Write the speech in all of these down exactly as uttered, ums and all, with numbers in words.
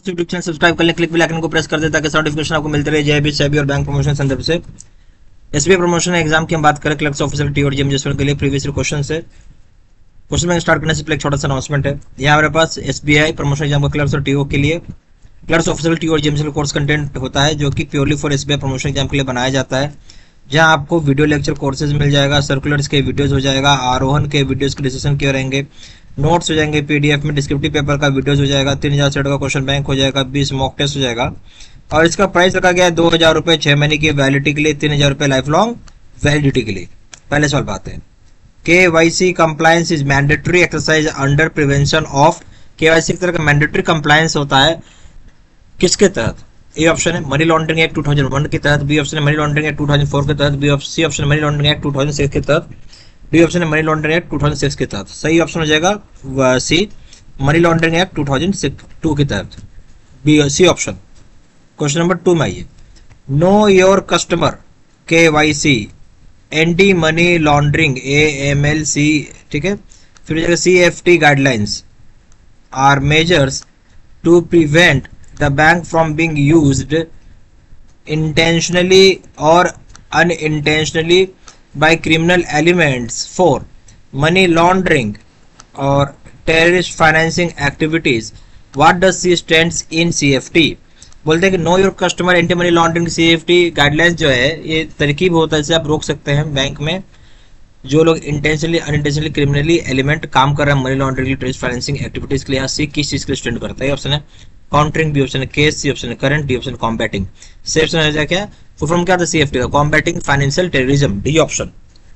YouTube channel subscribe कर लें, click bell icon को प्रेस कर दें ताकि नोटिफिकेशन आपको मिलते रहे। जय भी सेबी और बैंक प्रमोशन संदर्भ से एसबीआई प्रमोशन एग्जाम की हम बात करें क्लर्क्स ऑफिसर टी और जेएम के लिए प्रीवियस क्वेश्चन से क्वेश्चन में स्टार्ट करने से पहले एक छोटा सा अनाउंसमेंट है। यहाँ हमारे पास एसबीआई प्रमोशन एग्जाम का क्लर्क्स और टीओ के लिए क्लर्क्स ऑफिसर टी और जेएम कोर्स कंटेंट होता है जो कि purely for SBI promotion exam के लिए बनाया जाता है, जहां आपको वीडियो लेक्चर कोर्सेज मिल जाएगा, सर्कुलर्स के वीडियोस हो जाएगा, आरोहण के वीडियोस के डिस्कशन किए रहेंगे, नोट्स हो जाएंगे पीडीएफ में, डिस्क्रिप्टिव पेपर का वीडियोस हो जाएगा, तीन हजार सेट का क्वेश्चन बैंक हो जाएगा, बीस मॉक टेस्ट हो जाएगा और इसका प्राइस रखा गया है दो हजार रुपए छह महीने की वैलिडिटी के लिए, तीन हजार रुपए लाइफ लॉन्ग वैलिडिटी के लिए। पहले सवाल बात है, K Y C compliance is mandatory exercise under prevention of. K Y C की तरह का मैंडेटरी कंप्लायंस होता है किसके तहत? ए ऑप्शन है money laundering act two thousand one के तहत, बी ऑप्शन है money laundering act two thousand four के तहत, बी सी ऑप्शन है money laundering act two thousand six के तहत, डी ऑप्शन है money laundering act two thousand six के तहत। सही ऑप्शन हो जाएगा C money laundering act two thousand two के तहत, B C option. Question number two में आइए, know your customer K Y C anti money laundering A M L C, ठीक है, फिर हो जाएगा C F T guidelines are measures to prevent the bank from being used intentionally or unintentionally by criminal elements for money laundering or terrorist financing activities. What does C stands in C F T? बोलते हैं कि know your customer anti money laundering C F T guidelines जो है ये तरकीब होता है, इसे आप रोक सकते हैं बैंक में जो लोग इंटेंशनली अनइंटेंशनली क्रिमिनली एलिमेंट काम कर रहे हैं money laundering terrorist financing activities के लिए। सी किस चीज के लिए स्टैंड करता है? ऑप्शन है काउंटरिंग, बी ऑप्शन है केस, सी ऑप्शन है current, D option combating. C option है क्या? फुल फॉर्म क्या था सीएफटी का? Combating financial terrorism, D option.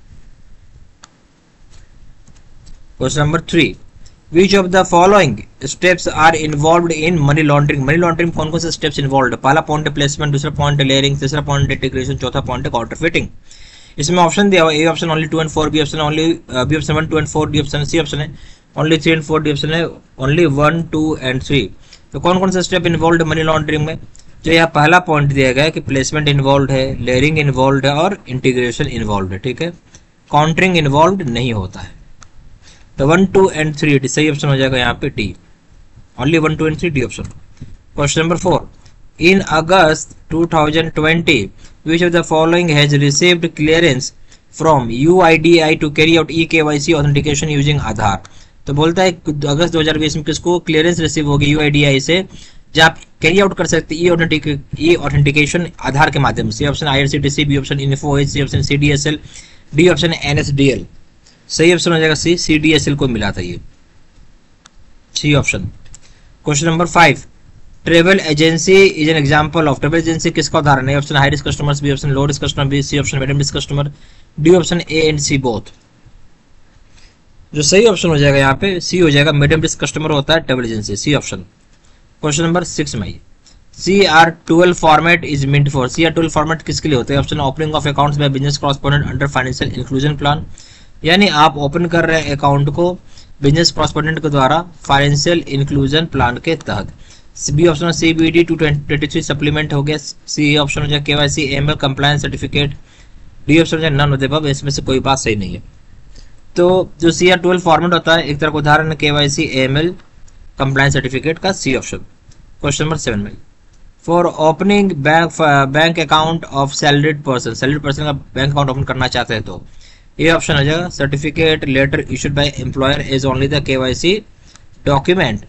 Question number three, which of the following steps are involved in money laundering? Money laundering कौन कौन से steps involve है? पहला पॉइंट है प्लेसमेंट, दूसरा पॉइंट है लेयरिंग, तीसरा पॉइंट है इंटीग्रेशन, चौथा पॉइंट है काउंटरफीटिंग। इसमें ऑप्शन दिया हुआ A option only two and four, B option only B option one two and four, D option C option है only three and four, D option है only one two and three. तो कौन कौन सा step involve है money laundering में? जो यहाँ पहला पॉइंट दिया गया है कि प्लेसमेंट इन्वॉल्व है, लेयरिंग इन्वॉल्व है और इंटीग्रेशन इन्वॉल्व है, ठीक है। काउंटरिंग इन्वॉल्व नहीं होता है। तो वन टू एंड थ्री सही ऑप्शन हो जाएगा यहाँ पे D, only one two and three, D option. Question number four, in August two thousand twenty which of the following has received clearance from U I D A I to carry out E K Y C authentication using Aadhaar? तो बोलता है अगस्त दो हज़ार बीस में किसको clearance receive होगी U I D A I से, जब आप कैरी आउट कर सकते हैं ई ऑथेंटिकेशन आधार के माध्यम से। Option I R C T C, B option info H, C option C D S L, D option N S D L. सही ऑप्शन हो जाएगा C, C D S L को मिला था ये, C option. Question number five, travel agency is an example of. Travel agency किसका उदाहरण है? Option high risk customers, B option low risk customer, B C option medium risk customer, D option A and C both. जो सही option हो जाएगा यहाँ पे सी हो जाएगा, मीडियम रिस्क कस्टमर होता है travel agency, C option. Question number six में C R twelve format is meant for. C R twelve format किसके लिए होते हैं? Option opening of accounts by business correspondent under financial inclusion plan, यानी आप open कर रहे हैं अकाउंट को बिजनेस कॉरेस्पोंडेंट के द्वारा फाइनेंशियल इंक्लूजन प्लान के तहत। B option C B D two twenty three supplement हो गया, सी ऑप्शन हो जाए K Y C M L compliance certificate, D option हो जाए नन होते बाब, इसमें से कोई बात सही नहीं है। तो जो सी आर ट्वेल्व फॉर्मेट होता है एक तरह का उदाहरण है K Y C M L compliance certificate का, C option. Question number seven में, for opening bank bank account of salaried person, salaried person का बैंक अकाउंट ओपन करना चाहते हैं तो ये ऑप्शन हो जाएगा certificate letter issued by employer is only the K Y C document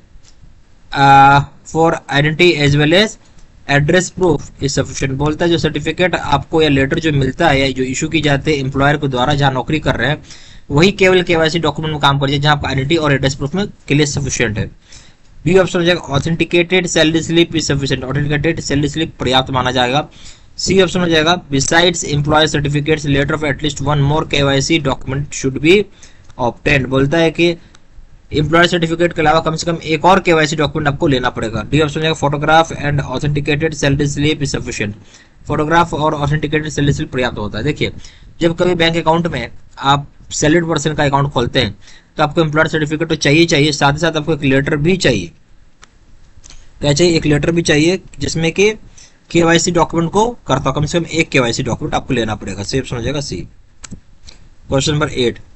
for identity as well as address proof is sufficient. बोलता है जो सर्टिफिकेट आपको या लेटर जो मिलता है या जो इशू की जाती है एम्प्लॉयर के द्वारा जहां नौकरी कर रहे हैं वही केवल केवाईसी डॉक्यूमेंट में काम करिए जहां आपका आइडेंटिटी और एड्रेस प्रूफ में के लिए सफिशिएंट है। बी ऑप्शन हो जाएगा authenticated salary slip is sufficient, authenticated salary slip पर्याप्त माना जाएगा। सी ऑप्शन हो जाएगा besides employ certificates letter of at least one more KYC document should be obtained. बोलता है कि एम्प्लॉय सर्टिफिकेट के अलावा कम से कम एक और केवाईसी डॉक्यूमेंट आपको लेना पड़ेगा। डी ऑप्शन जाएगा photograph and authenticated salary slip is sufficient, photograph और ऑथेंटिकेटेड सैलरी स्लिप पर्याप्त होता है। देखिए जब कभी बैंक अकाउंट में आप सैलरीड पर्सन का अकाउंट खोलते हैं तो आपको एम्प्लॉय सर्टिफिकेट तो चाहिए चाहिए, साथ ही साथ आपको एक लेटर भी चाहिए। क्या चाहिए? एक लेटर भी चाहिए जिसमें कि केवाईसी डॉक्यूमेंट को करता कम से कम एक केवाईसी डॉक्यूमेंट आपको लेना पड़ेगा। सी ऑप्शन हो जाएगा C. Question number eight,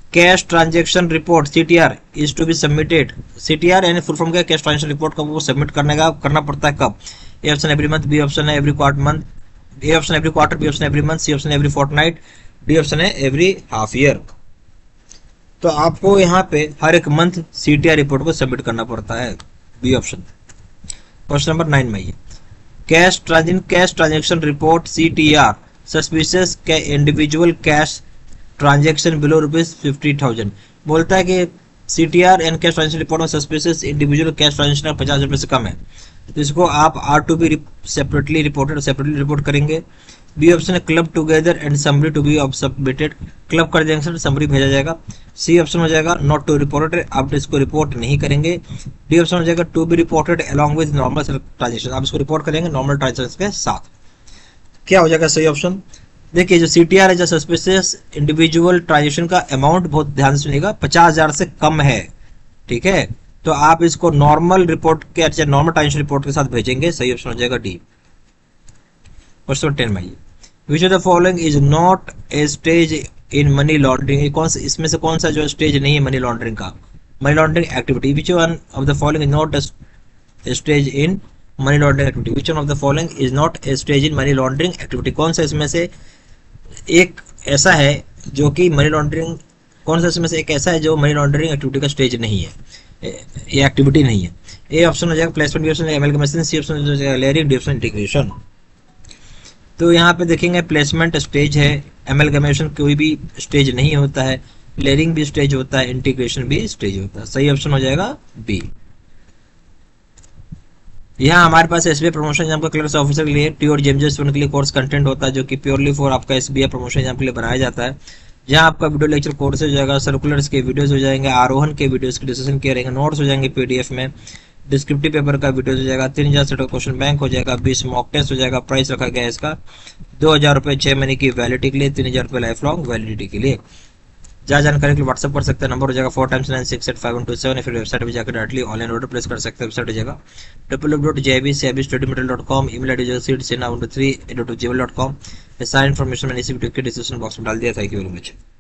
cash transaction report C T R is to be submitted. C T R यानी फुल फॉर्म क्या, कैश ट्रांजेक्शन रिपोर्ट का वो सबमिट करने का करना पड़ता है कब? A option every month, B option है every quarter month, A option every quarter, B option every month, C option every fortnight, D option है एवरी हाफ ईयर। तो आपको यहाँ पे हर एक month C T R report को submit करना पड़ता है, B option. Question number nine में ये कैश ट्रांजिन cash transaction report C T R suspicious individual cash transaction below rupees fifty thousand. बोलता है कि C T R and cash transaction report में सस्पिशियस इंडिविजुअल कैश ट्रांजेक्शन पचास रुपए से कम है, तो इसको आप are to be separately reported separately report करेंगे। बी ऑप्शन है club together and summary to be submitted, club कर देंगे समरी भेजा जाएगा। सी ऑप्शन हो जाएगा नॉट टू रिपोर्टेड, आप इसको रिपोर्ट नहीं करेंगे। डी ऑप्शन हो जाएगा to be reported along with normal transaction, आप इसको रिपोर्ट करेंगे नॉर्मल ट्रांजेक्शन के साथ। क्या हो जाएगा सही ऑप्शन? देखिए जो सी टी आर है, जो सस्पिशियस इंडिविजुअल ट्रांजेक्शन का अमाउंट बहुत ध्यान से सुनिएगा, पचास हजार से कम है, ठीक है, तो आप इसको नॉर्मल रिपोर्ट के अच्छा नॉर्मल ट्रांजेक्शन रिपोर्ट के साथ भेजेंगे, सही ऑप्शन हो जाएगा डी। क्वेश्चन टेन में which of the following is not a stage in money laundering, कौन सा इसमें से कौन सा जो स्टेज नहीं है मनी लॉन्ड्रिंग का? Money laundering activity, which one of the following is not a stage in money laundering activity, which one of the following is not a stage in money laundering activity, कौन सा इसमें से एक ऐसा है जो कि मनी लॉन्ड्रिंग, कौन सा इसमें से एक ऐसा है जो मनी लॉन्ड्रिंग एक्टिविटी का स्टेज नहीं है, ये एक्टिविटी नहीं है? ए ऑप्शन हो जाएगा placement, B option amalgamation, C option हो जाएगा लेयरिंग, डी ऑप्शन इंटीग्रेशन। तो यहाँ पे देखेंगे प्लेसमेंट स्टेज है, एमलगमेशन कोई भी स्टेज नहीं होता है, लेयरिंग भी स्टेज होता है, इंटीग्रेशन भी स्टेज होता है, सही ऑप्शन हो जाएगा बी। यहाँ हमारे पास एसबीआई प्रमोशन एग्जाम का क्लर्क्स ऑफिसर के लिए टी और जेएमजे स्टूडेंट के लिए कोर्स कंटेंट होता है, जो कि प्योरली फॉर आपका एसबीआई प्रमोशन एग्जाम के लिए बनाया जाता है, जहाँ आपका वीडियो लेक्चर कोर्स हो जाएगा, सर्कुलर्स के वीडियोस हो जाएंगे, आरोहण के वीडियोस के डिस्कशन किए रहेंगे, नोट्स हो जाएंगे पीडीएफ में, डिस्क्रिप्टिव पेपर का वीडियो हो जाएगा, तीन हजार सेट का क्वेश्चन बैंक हो जाएगा, बीस मॉक टेस्ट हो जाएगा। प्राइस रखा गया है इसका दो हजार रुपये छह महीने की वैलिडिटी के लिए, तीन हजार रुपये लाइफ लॉन्ग वैलिडिटी के लिए। जहाँ जानकारी के लिए व्हाट्सअप कर सकते हैं, नंबर हो जाएगा four times nine six eight five one two seven, फिर वेबसाइट पर जाकर डायरेक्टली ऑनलाइन ऑर्डर प्लेस कर सकते हैं। वेबसाइट हो जाएगा W W W dot J I B C I B study material dot com, email ID जो सीट सेना one two three eight two gmail dot com. सारा इन्फॉर्मेशन मैंने इसी वीडियो के डिस्क्रिप्शन बॉक्स में डाल दिया। Thank you very much.